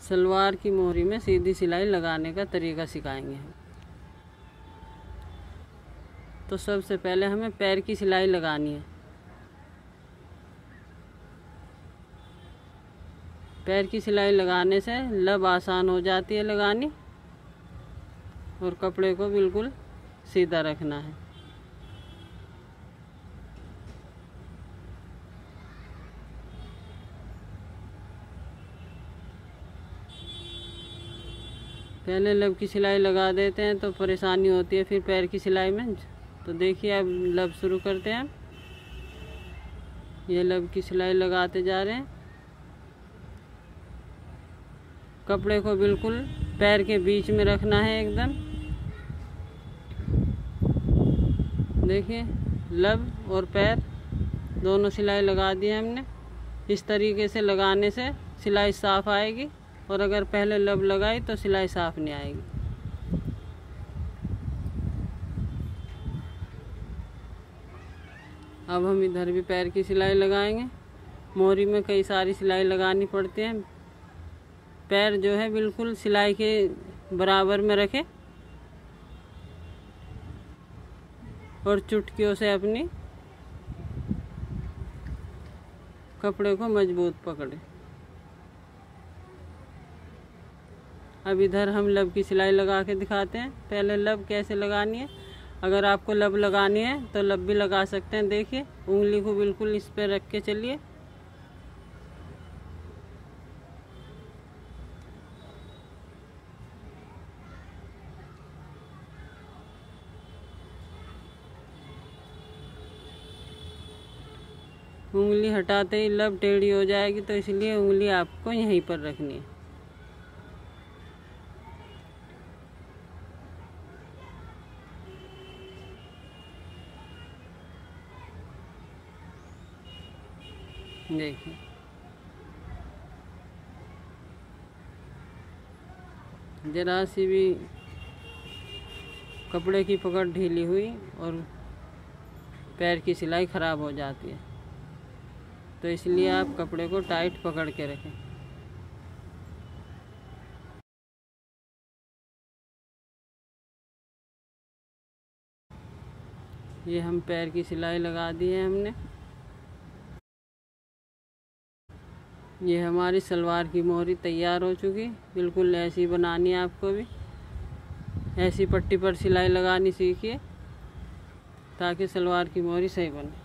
सलवार की मोहरी में सीधी सिलाई लगाने का तरीका सिखाएंगे हम। तो सबसे पहले हमें पैर की सिलाई लगानी है। पैर की सिलाई लगाने से लब आसान हो जाती है लगानी, और कपड़े को बिल्कुल सीधा रखना है। पहले लब की सिलाई लगा देते हैं तो परेशानी होती है फिर पैर की सिलाई में। तो देखिए अब लब शुरू करते हैं। ये लब की सिलाई लगाते जा रहे हैं। कपड़े को बिल्कुल पैर के बीच में रखना है एकदम। देखिए लब और पैर दोनों सिलाई लगा दी है हमने। इस तरीके से लगाने से सिलाई साफ आएगी, और अगर पहले लब लगाई तो सिलाई साफ नहीं आएगी। अब हम इधर भी पैर की सिलाई लगाएंगे। मोहरी में कई सारी सिलाई लगानी पड़ती है। पैर जो है बिल्कुल सिलाई के बराबर में रखें और चुटकियों से अपनी कपड़े को मजबूत पकड़े। अब इधर हम लब की सिलाई लगा के दिखाते हैं। पहले लब कैसे लगानी है। अगर आपको लब लगानी है तो लब भी लगा सकते हैं। देखिए उंगली को बिल्कुल इस पे रख के चलिए। उंगली हटाते ही लब टेढ़ी हो जाएगी, तो इसलिए उंगली आपको यहीं पर रखनी है। देखिए जरा सी भी कपड़े की पकड़ ढीली हुई और पैर की सिलाई खराब हो जाती है। तो इसलिए आप कपड़े को टाइट पकड़ के रखें। ये हम पैर की सिलाई लगा दी है हमने। ये हमारी सलवार की मोहरी तैयार हो चुकी। बिल्कुल ऐसी बनानी है आपको भी। ऐसी पट्टी पर सिलाई लगानी सीखिए ताकि सलवार की मोहरी सही बने।